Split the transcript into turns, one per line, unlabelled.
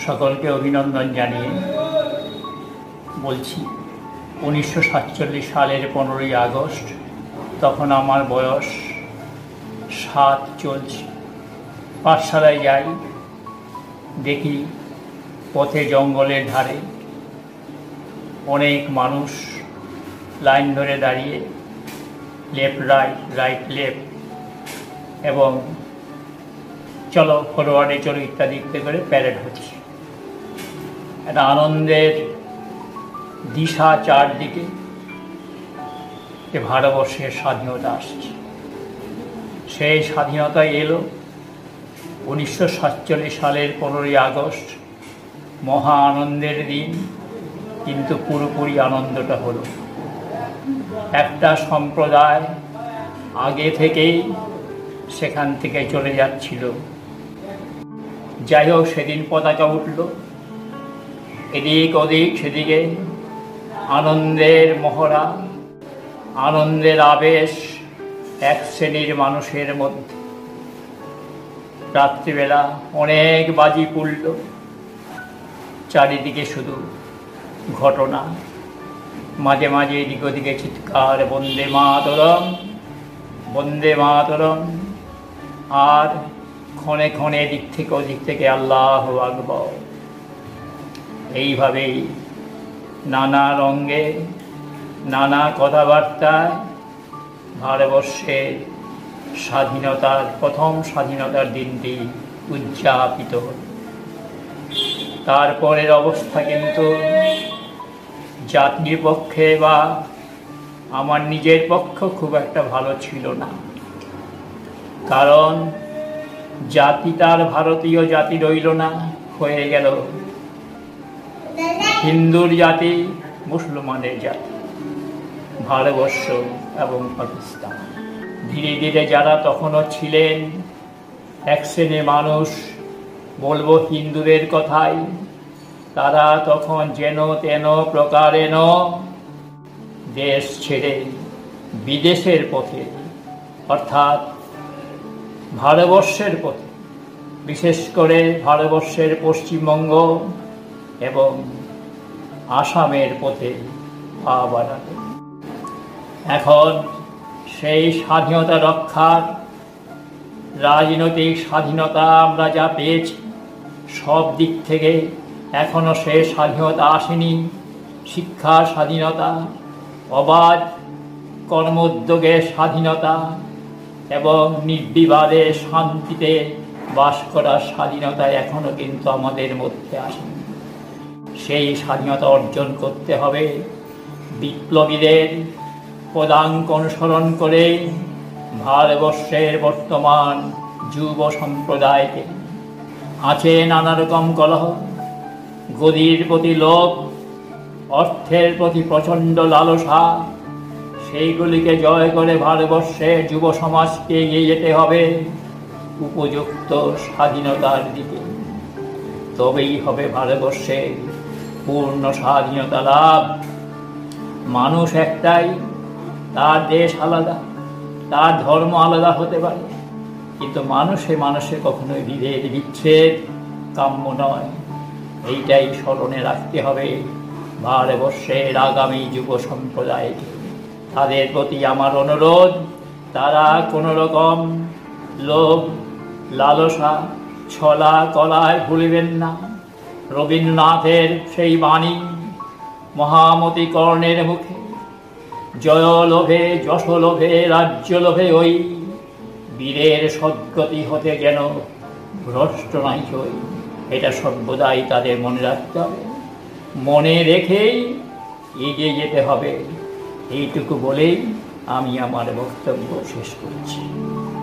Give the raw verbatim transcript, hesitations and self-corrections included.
সকলকে অভিনন্দন জানিয়ে বলছি উনিশশো সাতচল্লিশ সালের পনেরোই আগস্ট, তখন আমার বয়স সাত চলছে। পাঠশালায় যাই, দেখি পথে জঙ্গলের ধারে অনেক মানুষ লাইন ধরে দাঁড়িয়ে লেফট রাইট রাইট লেফট এবং চলো ফরওয়ার্ডে চলো ইত্যাদি ইত্যাদি করে প্যারেড হচ্ছে। একটা আনন্দের দিশা চারদিকে যে ভারতবর্ষের স্বাধীনতা আসছে। সেই স্বাধীনতা এলো উনিশশো সাতচল্লিশ সালের পনেরোই আগস্ট, মহা আনন্দের দিন। কিন্তু পুরোপুরি আনন্দটা হলো একটা সম্প্রদায় আগে থেকেই সেখান থেকে চলে যাচ্ছিল। যাই হোক, সেদিন পতাকা উঠল এদিক ওদিক, সেদিকে আনন্দের মহড়া, আনন্দের আবেশ এক শ্রেণীর মানুষের মধ্যে। রাত্রিবেলা অনেক বাজি পুড়ল, চারিদিকে শুধু ঘটনা, মাঝে মাঝে এদিক ওদিকে চিৎকার বন্দে মাতরম বন্দে মাতরম, আর ক্ষণে ক্ষণে এদিক থেকে ওদিক থেকে আল্লাহু আকবার। এইভাবেই নানা রঙে নানা কথাবার্তায় ভারতবর্ষের স্বাধীনতার প্রথম স্বাধীনতার দিনটি উদযাপিত হল। তারপরের অবস্থা কিন্তু জাতির পক্ষে বা আমার নিজের পক্ষ খুব একটা ভালো ছিল না। কারণ জাতি তার ভারতীয় জাতি রইল না, হয়ে গেল হিন্দুর জাতি, মুসলমানের জাতি, ভারতবর্ষ এবং পাকিস্তান। ধীরে ধীরে যারা তখনও ছিলেন এক শ্রেণীর মানুষ, বলবো হিন্দুদের কথাই, তারা তখন যেন তেন প্রকারেণ দেশ ছেড়ে বিদেশের পথে, অর্থাৎ ভারতবর্ষের পথে, বিশেষ করে ভারতবর্ষের পশ্চিমবঙ্গ এবং আসামের পথে পা বাড়াবে। এখন সেই স্বাধীনতা রক্ষার, রাজনৈতিক স্বাধীনতা আমরা যা পেয়েছি, সব দিক থেকে এখনও সে স্বাধীনতা আসেনি। শিক্ষার স্বাধীনতা, অবাধ কর্মোদ্যোগের স্বাধীনতা এবং নির্বিবাদে শান্তিতে বাস করার স্বাধীনতা এখনও কিন্তু আমাদের মধ্যে আসেনি। সেই স্বাধীনতা অর্জন করতে হবে বিপ্লবীদের পদাঙ্ক অনুসরণ করে ভারতবর্ষের বর্তমান যুব সম্প্রদায়কে। আছে নানা রকম কলহ, গদির প্রতি লোভ, অর্থের প্রতি প্রচণ্ড লালসা। সেইগুলিকে জয় করে ভারতবর্ষের যুব সমাজকে এগিয়ে যেতে হবে উপযুক্ত স্বাধীনতার দিকে। তবেই হবে ভারতবর্ষের পূর্ণ স্বাধীনতা লাভ। মানুষ একটাই, তার দেশ আলাদা, তার ধর্ম আলাদা হতে পারে, কিন্তু মানুষে মানুষে কখনোই বিভেদ বিচ্ছেদ কাম্য নয়। এইটাই স্মরণে রাখতে হবে ভারতবর্ষের আগামী যুব সম্প্রদায়কে। তাদের প্রতি আমার অনুরোধ, তারা কোনো রকম লোভ লালসা ছলা কলায় ভুলবেন না। রবীন্দ্রনাথের সেই বাণী মহামতি কর্ণের মুখে, জয় লোভে যশ লোভে রাজ্য লোভে ওই, বীরের সদ্গতি হতে যেন ভ্রষ্ট নাই হই। এটা সর্বদাই তাদের মনে রাখতে হবে, মনে রেখেই এগিয়ে যেতে হবে। এইটুকু বলেই আমি আমার বক্তব্য শেষ করছি।